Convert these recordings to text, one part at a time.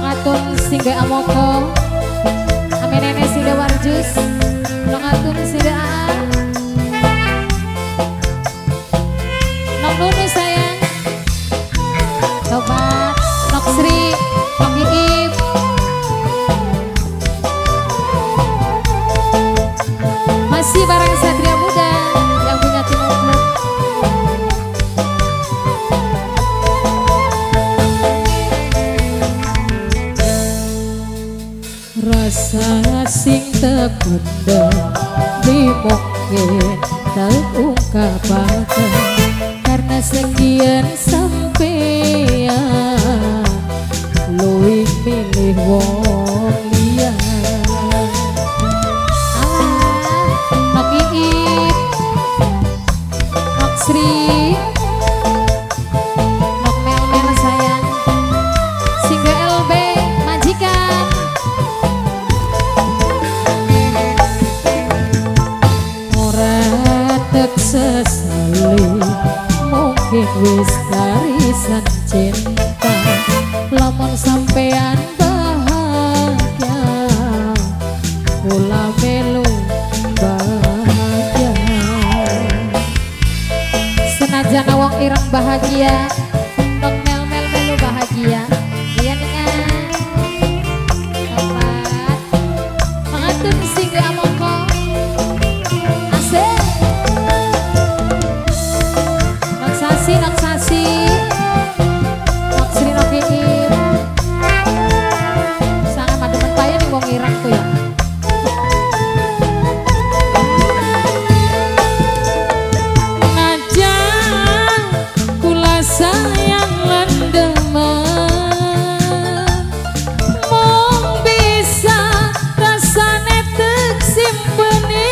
Nongatun singga amoko amenene singga warjus nongatun singga aan nong nunu sayang tobat nok sri nok iip masih bareng Satria Muda yang punya tim Oblok. Rasa sing terpendam di mungkin terungkapkan karena sekian sampean luwih milih wong liya. Nok iip nok sri nok mel-mel sayang singga LB majikan tek sesali mungkin wis karisan cinta lamun sampean bahagia kula melu bahagia senajan wong ireng bahagia nok mel-mel melu bahagia iya dengan tempat mengatur singga amoko nok sasi nok sri nok iip sangat mademen paya nih wong ireng tuh ya najan kula sayang lendeman mung bisa rasane tek simpeni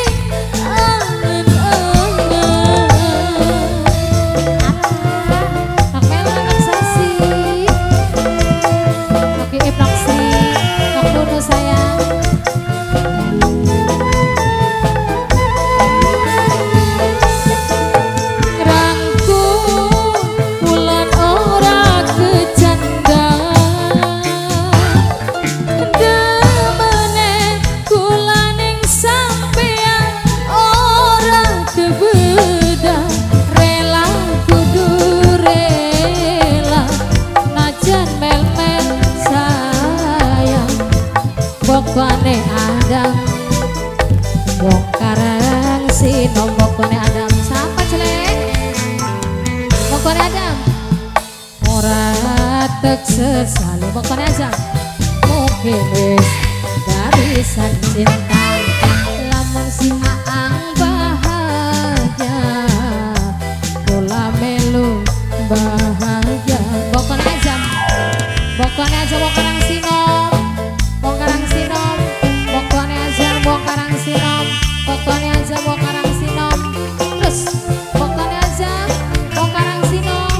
bokone Adam wong karang sinom bokone Adam siapa jelek bokone Adam ora tek sesali bokone Adam mungkin wis garisan cinta lamun si Aang bahagia kula melu bahagia bokone Adam wong karang sinom wong karang sinom pokoknya aja wong karang sinom pokoknya aja wong karang sinom terus pokoknya aja wong karang sinom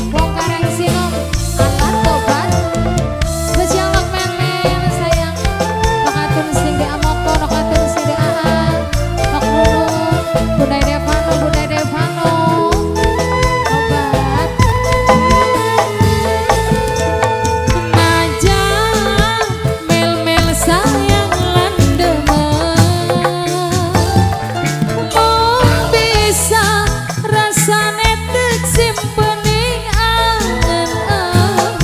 Allah tobat spesial nok mel-mel sayang nok atun singge amoko nok atun singge aan nok nunu budai Devano tobat sayang landeman mung bisa rasane tek simpeni angen-angen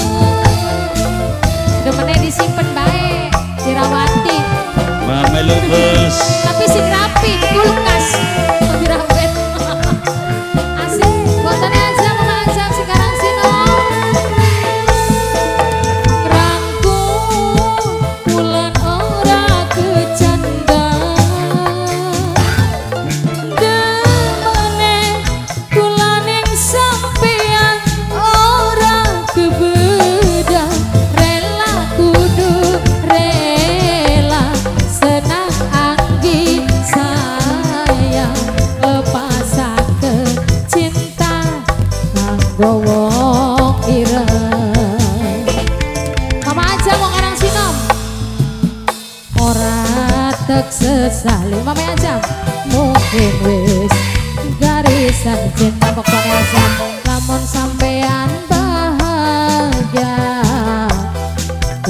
demene disimpen bae dirawati mamelu bos tapi sing rapi kulkas dirawet asik botone aja mengajak sekarang sinom wong ireng mama aja wong karang sinom ora tek sesali mama aja mungkin wis garisan cinta pokoknya aja lamun sampean bahagia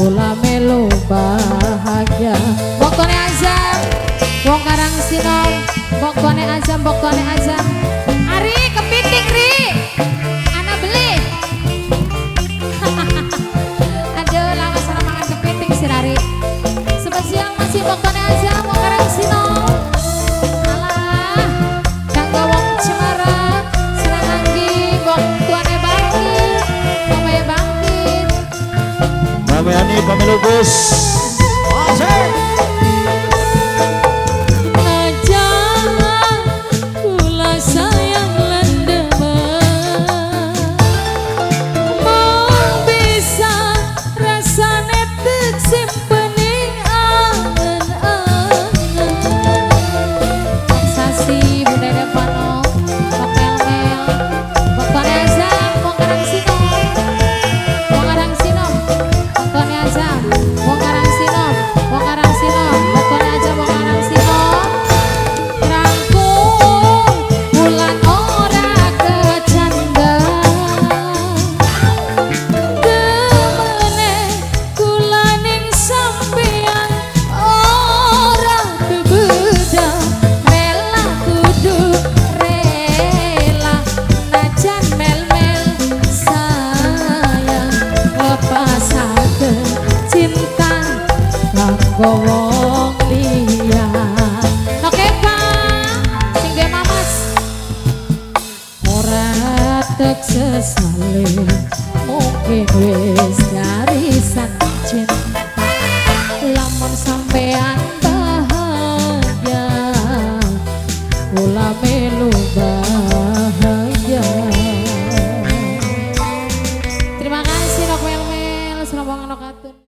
Samayani pemilu bus. Asik. Wong liya. Oke Pak, sing ge mamas. Ora tek sesale, mungkin wis garisan cinta. Lamun sampean bahagia, kula melu bahagia. Terima kasih Nok Mel, selamat ngonokatun.